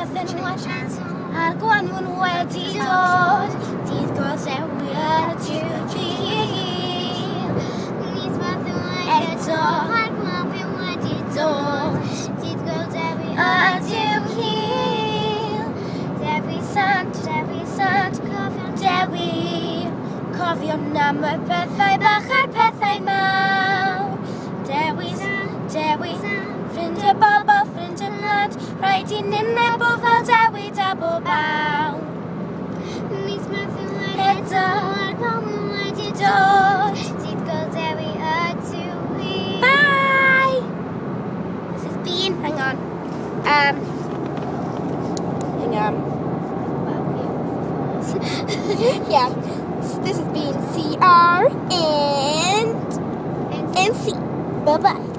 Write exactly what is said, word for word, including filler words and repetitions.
byddwn waith a'r gwanwyn wedi dod. Dydd gordewi ar y diwrnod. Nis byddwn eto a'r gwanwyn wedi dod. Dydd gordewi ar y diwrnod. Dewi sant, Dewi sant, cofio'n Dewi. Cofio'n am y pethau bach a'r pethau mawr. Dewi, Dewi, ffrind y bobl, ffrind y mlad. Rhaid i nyneb o fel Dewi da bob awr. Mis byddwn eto a'r gwanwyn wedi dod. Dydd gordewi ydw i. Bye! This has been, hang on. Um, hang on. Yeah, this has been C R and, and C. Bye-bye.